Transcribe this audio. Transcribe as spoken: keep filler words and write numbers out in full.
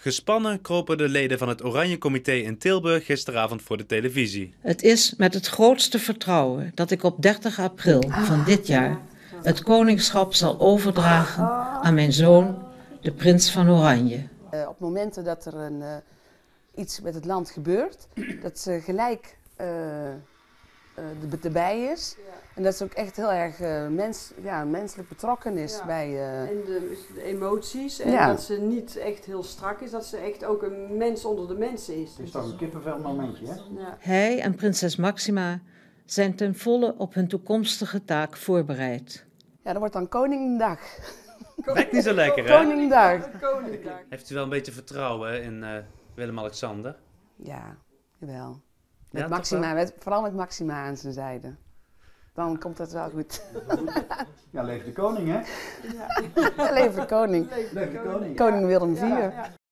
Gespannen kropen de leden van het Oranje Comité in Tilburg gisteravond voor de televisie. Het is met het grootste vertrouwen dat ik op dertig april van dit jaar het koningschap zal overdragen aan mijn zoon, de prins van Oranje. Uh, op momenten dat er een, uh, iets met het land gebeurt, dat ze gelijk uh, uh, erbij is. Ja. En dat ze ook echt heel erg uh, mens, ja, menselijk betrokken is ja. bij... Uh... En de, de emoties en ja. dat ze niet echt heel strak is, dat ze echt ook een mens onder de mensen is. Het is toch een kippenvel momentje, hè? Ja. Hij en prinses Máxima zijn ten volle op hun toekomstige taak voorbereid. Ja, dat wordt dan Koninginnedag. Lijkt niet zo lekker, hè? Koninginnedag. Heeft u wel een beetje vertrouwen in uh, Willem-Alexander? Ja, jawel. Met Ja, Máxima, met, vooral met Máxima aan zijn zijde. Dan komt het wel goed. Ja, leef de koning, hè? Ja, leef de koning. Leef de koning. Koning Willem de vierde. Ja, ja.